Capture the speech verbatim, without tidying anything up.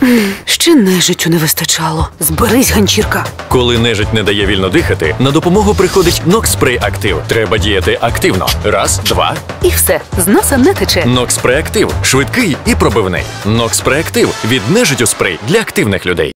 Ще нежиттю не вистачало. Зберись, ганчірка. Коли нежить не дає вільно дихати, на допомогу приходить Нокспрей Актив. Треба діяти активно. Раз, два. І все, з носа не тече. Нокспрей Актив. Швидкий і пробивний. Нокспрей Актив. Від нежиттю спрей для активних людей.